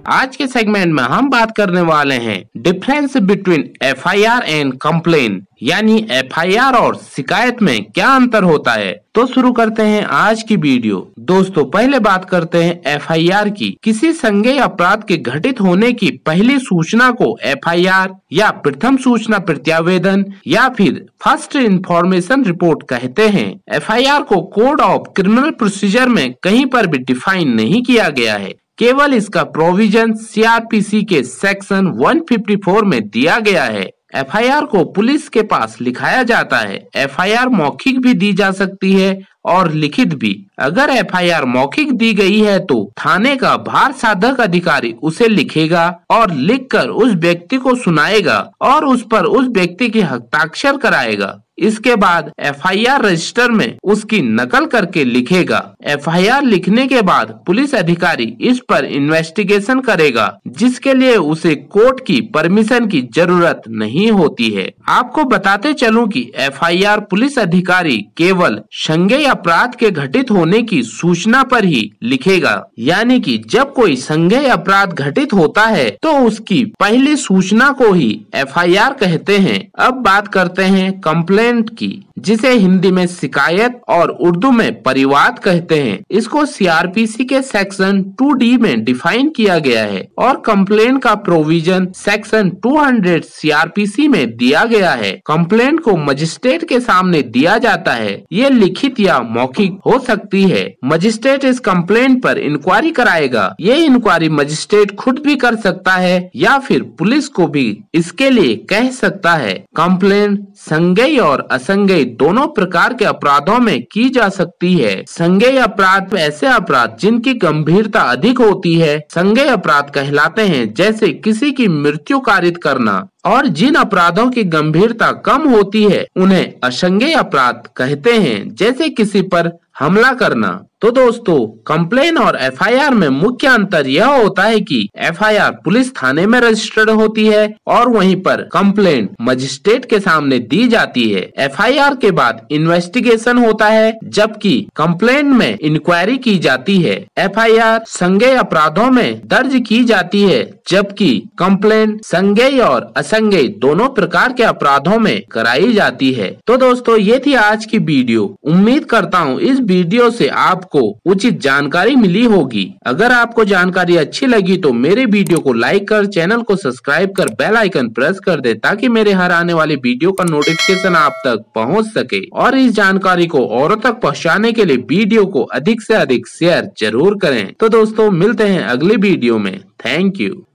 आज के सेगमेंट में हम बात करने वाले हैं difference between FIR and complain, यानी एफआईआर और शिकायत में क्या अंतर होता है। तो शुरू करते हैं आज की वीडियो। दोस्तों पहले बात करते हैं एफआईआर की। किसी संज्ञेय अपराध के घटित होने की पहली सूचना को एफआईआर या प्रथम सूचना प्रत्यावेदन या फिर फर्स्ट इंफॉर्मेशन रिपोर्ट कहते हैं। एफआईआर को कोड ऑफ क्रिमिनल प्रोसीजर में कहीं पर भी डिफाइन नहीं किया गया है, केवल इसका प्रोविजन सीआरपीसी के सेक्शन 154 में दिया गया है। एफआईआर को पुलिस के पास लिखाया जाता है। एफआईआर मौखिक भी दी जा सकती है और लिखित भी। अगर एफआईआर मौखिक दी गई है तो थाने का भार साधक अधिकारी उसे लिखेगा और लिखकर उस व्यक्ति को सुनाएगा और उस पर उस व्यक्ति की हस्ताक्षर कराएगा। इसके बाद एफआईआर रजिस्टर में उसकी नकल करके लिखेगा। एफआईआर लिखने के बाद पुलिस अधिकारी इस पर इन्वेस्टिगेशन करेगा, जिसके लिए उसे कोर्ट की परमिशन की जरूरत नहीं होती है। आपको बताते चलूं कि एफआईआर पुलिस अधिकारी केवल संज्ञेय अपराध के घटित होने की सूचना पर ही लिखेगा, यानी कि जब कोई संज्ञेय अपराध घटित होता है तो उसकी पहली सूचना को ही एफआईआर कहते हैं। अब बात करते हैं कंप्लेंट की, जिसे हिंदी में शिकायत और उर्दू में परिवाद कहते हैं। इसको सीआरपीसी के सेक्शन 2D में डिफाइन किया गया है और कंप्लेंट का प्रोविजन सेक्शन 200 सीआरपीसी में दिया गया है। कंप्लेंट को मजिस्ट्रेट के सामने दिया जाता है। ये लिखित या मौखिक हो सकती है। मजिस्ट्रेट इस कंप्लेंट पर इंक्वायरी कराएगा। ये इंक्वायरी मजिस्ट्रेट खुद भी कर सकता है या फिर पुलिस को भी इसके लिए कह सकता है। कंप्लेंट संज्ञेय और असंज्ञेय दोनों प्रकार के अपराधों में की जा सकती है। संज्ञेय अपराध ऐसे अपराध जिनकी गंभीरता अधिक होती है संज्ञेय अपराध कहलाते हैं, जैसे किसी की मृत्यु कारित करना, और जिन अपराधों की गंभीरता कम होती है उन्हें असंज्ञेय अपराध कहते हैं, जैसे किसी पर हमला करना। तो दोस्तों कंप्लेन और एफआईआर में मुख्य अंतर यह होता है कि एफआईआर पुलिस थाने में रजिस्टर्ड होती है और वहीं पर कंप्लेंट मजिस्ट्रेट के सामने दी जाती है। एफआईआर के बाद इन्वेस्टिगेशन होता है, जबकि कंप्लेंट में इंक्वायरी की जाती है। एफआईआर संज्ञेय अपराधों में दर्ज की जाती है, जबकि कंप्लेंट संज्ञेय और असंज्ञेय दोनों प्रकार के अपराधों में कराई जाती है। तो दोस्तों ये थी आज की वीडियो। उम्मीद करता हूँ इस वीडियो से आपको उचित जानकारी मिली होगी। अगर आपको जानकारी अच्छी लगी तो मेरे वीडियो को लाइक कर, चैनल को सब्सक्राइब कर, बेल आइकन प्रेस कर दे, ताकि मेरे हर आने वाली वीडियो का नोटिफिकेशन आप तक पहुंच सके। और इस जानकारी को औरों तक पहुंचाने के लिए वीडियो को अधिक से अधिक शेयर जरूर करें। तो दोस्तों मिलते हैं अगली वीडियो में। Thank you.